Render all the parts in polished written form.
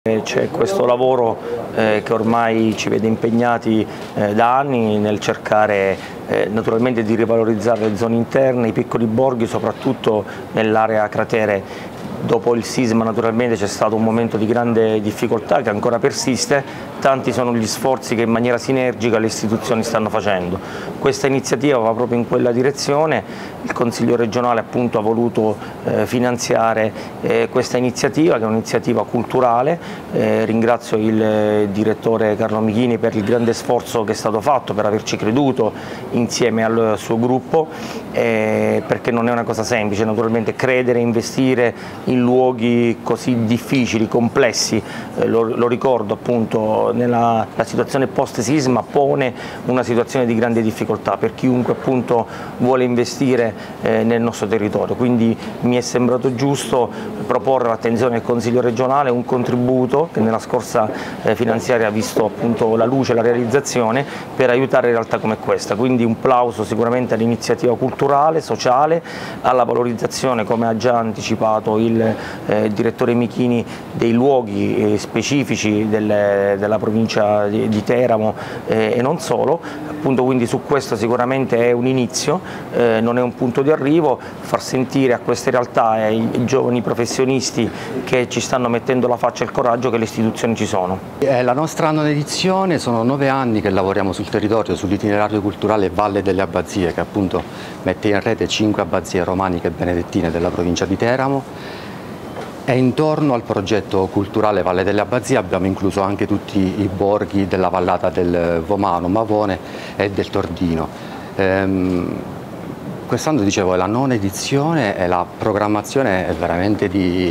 C'è questo lavoro che ormai ci vede impegnati da anni nel cercare naturalmente di rivalorizzare le zone interne, i piccoli borghi, soprattutto nell'area cratere. Dopo il sisma naturalmente c'è stato un momento di grande difficoltà che ancora persiste, tanti sono gli sforzi che in maniera sinergica le istituzioni stanno facendo. Questa iniziativa va proprio in quella direzione, il Consiglio regionale appunto ha voluto finanziare questa iniziativa che è un'iniziativa culturale, ringrazio il direttore Carlo Michini per il grande sforzo che è stato fatto, per averci creduto insieme al suo gruppo, perché non è una cosa semplice naturalmente credere e investire in luoghi così difficili, complessi, lo ricordo appunto la situazione post sisma pone una situazione di grande difficoltà per chiunque appunto vuole investire nel nostro territorio, quindi mi è sembrato giusto proporre all'attenzione del Consiglio regionale un contributo che nella scorsa finanziaria ha visto appunto la luce e la realizzazione per aiutare realtà come questa, quindi un plauso sicuramente all'iniziativa culturale, sociale, alla valorizzazione come ha già anticipato il direttore Michini dei luoghi specifici della provincia di Teramo e non solo, appunto quindi su questo sicuramente è un inizio, non è un punto di arrivo, far sentire a queste realtà e ai giovani professionisti che ci stanno mettendo la faccia e il coraggio che le istituzioni ci sono. La nostra nona edizione, sono 9 anni che lavoriamo sul territorio, sull'itinerario culturale Valle delle Abbazie, che appunto mette in rete 5 abbazie romaniche e benedettine della provincia di Teramo. E intorno al progetto culturale Valle delle Abbazie abbiamo incluso anche tutti i borghi della vallata del Vomano, Mavone e del Tordino. Quest'anno, dicevo, è la nona edizione e la programmazione è veramente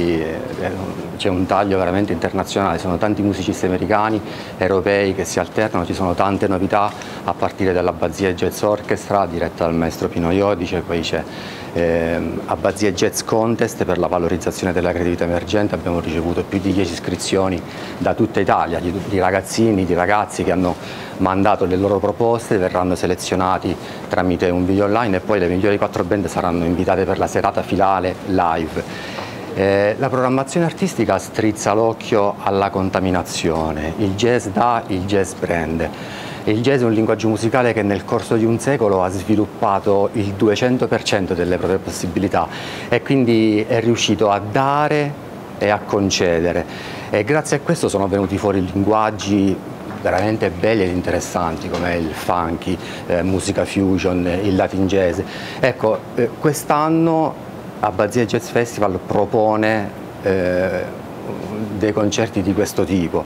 c'è un taglio veramente internazionale, sono tanti musicisti americani, europei che si alternano, ci sono tante novità a partire dall'Abbazia Jazz Orchestra diretta dal maestro Pino Iodice, poi c'è Abbazia Jazz Contest per la valorizzazione della creatività emergente, abbiamo ricevuto più di 10 iscrizioni da tutta Italia, di ragazzini, di ragazzi che hanno mandato le loro proposte, verranno selezionati tramite un video online e poi le migliori 4 band saranno invitate per la serata finale live. La programmazione artistica strizza l'occhio alla contaminazione, il jazz dà, il jazz prende. Il jazz è un linguaggio musicale che nel corso di un secolo ha sviluppato il 200% delle proprie possibilità e quindi è riuscito a dare e a concedere, e grazie a questo sono venuti fuori linguaggi veramente belli ed interessanti come il funky, musica fusion, il latin jazz. Ecco, quest'anno Abbazia Jazz Festival propone dei concerti di questo tipo.